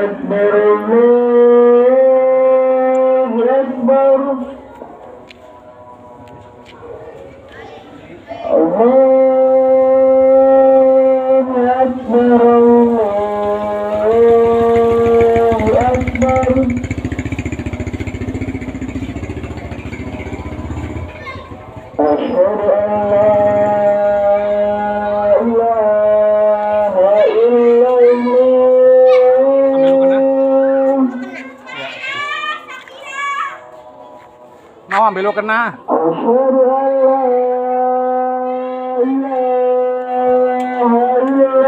أكبر الله أكبر الله أكبر الله أكبر أشهد أن لا إله إلا الله. Mau ambil lo kena. أشهد أن لا إله إلا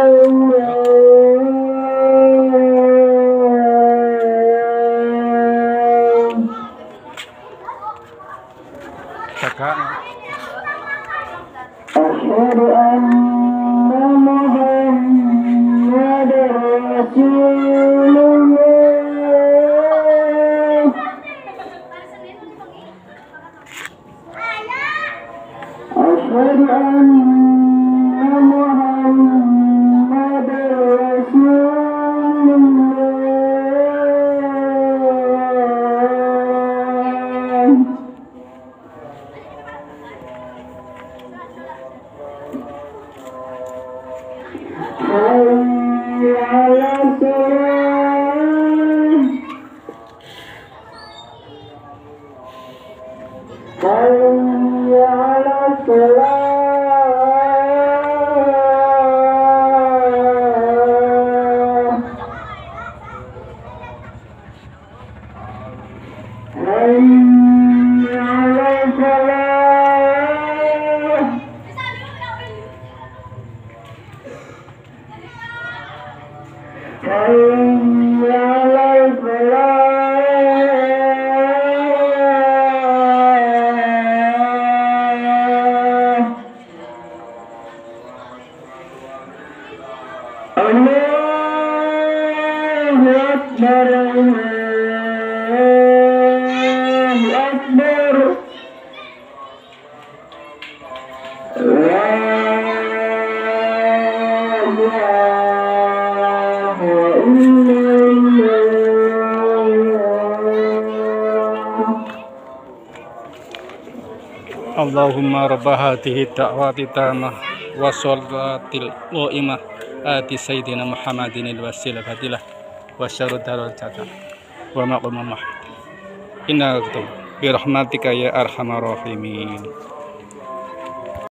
الله. Kakak. أشهد أن محمدا رسول الله. أشهد أن محمدا رسول الله. حي على الصلاة. حي على الصلاة. حي على الفلاح. حي على الفلاح. الله أكبر الله أكبر. لا إله إلا الله. Allahumma rabba hatihi da'wati tamah wa sholatil qa'imah ati sayyidina Muhammadin al-wasilah fadilah wa syaruddarul jatah wa maqamah inna bi rahmatika ya arhamar rahimin.